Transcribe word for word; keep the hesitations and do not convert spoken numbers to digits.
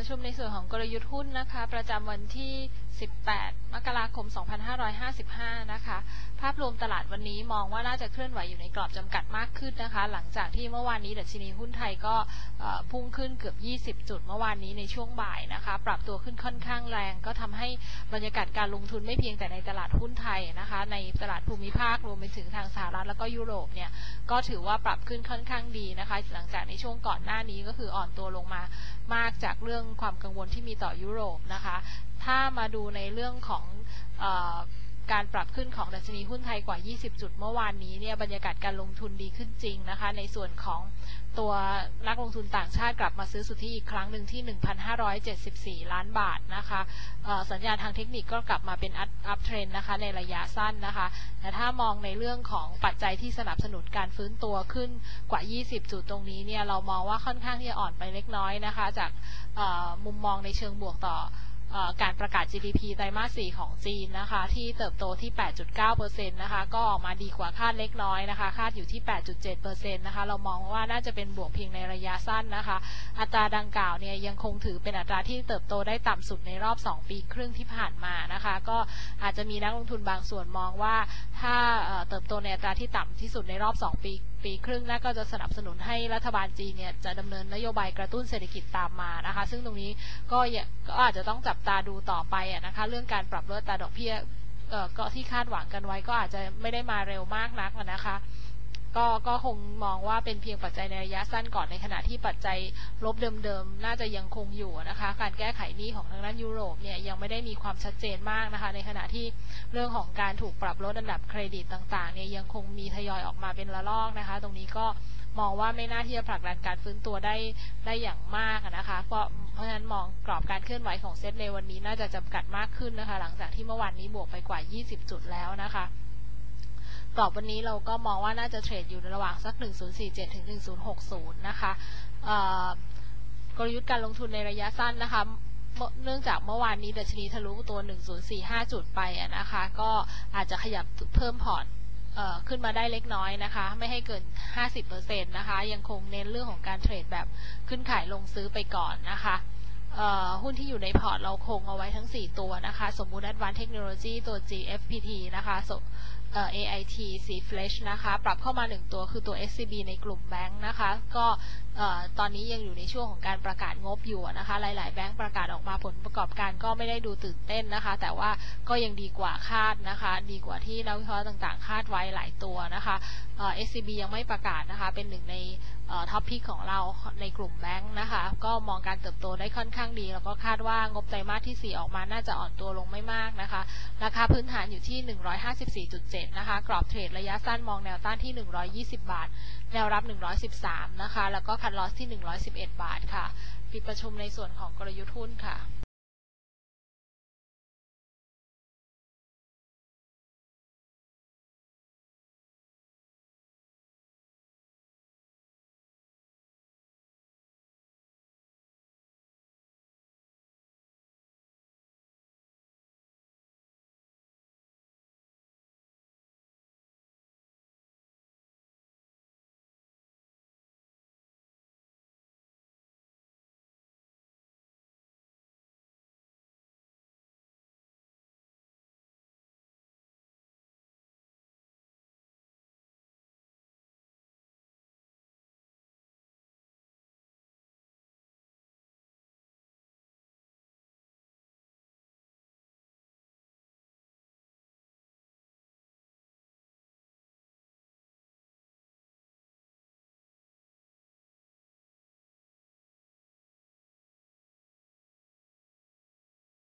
ประชุมในส่วนของกลยุทธ์หุ้นนะคะประจำวันที่สิบแปดมกราคมสองพันห้าร้อยห้าสิบห้านะคะภาพรวมตลาดวันนี้มองว่าน่าจะเคลื่อนไหวอยู่ในกรอบจำกัดมากขึ้นนะคะหลังจากที่เมื่อวานนี้ดัชนีหุ้นไทยก็พุ่งขึ้นเกือบยี่สิบจุดเมื่อวานนี้ในช่วงบ่ายนะคะปรับตัวขึ้นค่อนข้างแรงก็ทำให้บรรยากาศการลงทุนไม่เพียงแต่ในตลาดหุ้นไทยนะคะในตลาดภูมิภาครวมไปถึงทางสหรัฐแล้วก็ยุโรปเนี่ยก็ถือว่าปรับขึ้นค่อนข้างดีนะคะหลังจากในช่วงก่อนหน้านี้ก็คืออ่อนตัวลงมามากจากเรื่องความกังวลที่มีต่อยุโรปนะคะถ้ามาดูในเรื่องของเอ่อการปรับขึ้นของดัชนีหุ้นไทยกว่ายี่สิบจุดเมื่อวานนี้เนี่ยบรรยากาศการลงทุนดีขึ้นจริงนะคะในส่วนของตัวนักลงทุนต่างชาติกลับมาซื้อสุทธิอีกครั้งหนึ่งที่ หนึ่งพันห้าร้อยเจ็ดสิบสี่ ล้านบาทนะคะสัญญาณทางเทคนิคก็กลับมาเป็นอัพเทรนด์นะคะในระยะสั้นนะคะแต่ถ้ามองในเรื่องของปัจจัยที่สนับสนุนการฟื้นตัวขึ้นกว่ายี่สิบจุดตรงนี้เนี่ยเรามองว่าค่อนข้างที่จะอ่อนไปเล็กน้อยนะคะจากมุมมองในเชิงบวกต่อการประกาศ จี ดี พี ไตรมาส สี่ของจีนนะคะที่เติบโตที่ แปดจุดเก้าเปอร์เซ็นต์ นะคะก็ออกมาดีกว่าคาดเล็กน้อยนะคะคาดอยู่ที่ แปดจุดเจ็ดเปอร์เซ็นต์ นะคะเรามองว่าน่าจะเป็นบวกเพียงในระยะสั้นนะคะอัตราดังกล่าวเนี่ยยังคงถือเป็นอัตราที่เติบโตได้ต่ำสุดในรอบสองปีครึ่งที่ผ่านมานะคะก็อาจจะมีนักลงทุนบางส่วนมองว่าถ้าเติบโตในอัตราที่ต่ำที่สุดในรอบสองปีปีครึ่งน่าก็จะสนับสนุนให้รัฐบาลจีนเนี่ยจะดำเนินนโยบายกระตุ้นเศรษฐกิจตามมานะคะซึ่งตรงนี้ก็ก็อาจจะต้องจับตาดูต่อไปนะคะเรื่องการปรับลดอัตราดอกเบี้ยก็ที่คาดหวังกันไว้ก็อาจจะไม่ได้มาเร็วมากนักนะคะก็ก็คงมองว่าเป็นเพียงปัจจัยในระยะสั้นก่อนในขณะที่ปัจจัยลบเดิมๆน่าจะยังคงอยู่นะคะการแก้ไขหนี้ของทางด้านยุโรปเนี่ยยังไม่ได้มีความชัดเจนมากนะคะในขณะที่เรื่องของการถูกปรับลดอันดับเครดิตต่างๆเนี่ยยังคงมีทยอยออกมาเป็นระลอกนะคะตรงนี้ก็มองว่าไม่น่าที่จะผลักดันการฟื้นตัวได้ได้อย่างมากนะคะเพราะเพราะฉะนั้นมองกรอบการเคลื่อนไหวของเซ็ตในวันนี้น่าจะจำกัดมากขึ้นนะคะหลังจากที่เมื่อวานนี้บวกไปกว่ายี่สิบจุดแล้วนะคะกรอบวันนี้เราก็มองว่าน่าจะเทรดอยู่ในระหว่างสักหนึ่งพันสี่สิบเจ็ดถึงหนึ่งพันหกสิบนะคะกลยุทธ์การลงทุนในระยะสั้นนะคะเนื่องจากเมื่อวานนี้ดัชนีทะลุตัวหนึ่งพันสี่สิบห้าจุดไปนะคะก็อาจจะขยับเพิ่มพอร์ตขึ้นมาได้เล็กน้อยนะคะไม่ให้เกิน ห้าสิบเปอร์เซ็นต์ นะคะยังคงเน้นเรื่องของการเทรดแบบขึ้นขายลงซื้อไปก่อนนะคะหุ้นที่อยู่ในพอร์ตเราคงเอาไว้ทั้งสี่ตัวนะคะสมมุติ Advanced Technology ตัว จี เอฟ พี ที นะคะเอ่อ เอ ไอ ที C-Flash นะคะปรับเข้ามาหนึ่งตัวคือตัว เอส ซี บี ในกลุ่มแบงค์นะคะก็ตอนนี้ยังอยู่ในช่วงของการประกาศงบอยู่นะคะหลายๆแบงค์ประกาศออกมาผลประกอบการก็ไม่ได้ดูตื่นเต้นนะคะแต่ว่าก็ยังดีกว่าคาดนะคะดีกว่าที่นักวิเคราะห์ต่างๆคาดไว้หลายตัวนะคะเอ่อ เอส ซี บี ยังไม่ประกาศนะคะเป็นหนึ่งในท็อปพิกของเราในกลุ่มแบงค์นะคะก็มองการเติบโตได้ค่อนข้างดีแล้วก็คาดว่างบไตรมาสที่สี่ออกมาน่าจะอ่อนตัวลงไม่มากนะคะราคาพื้นฐานอยู่ที่ หนึ่งร้อยห้าสิบสี่จุดเจ็ด นะคะกรอบเทรดระยะสั้นมองแนวต้านที่หนึ่งร้อยยี่สิบบาทแนวรับหนึ่งร้อยสิบสามนะคะแล้วก็คัทลอสที่หนึ่งร้อยสิบเอ็ดบาทค่ะปิดประชุมในส่วนของกลยุทธ์หุ้นค่ะ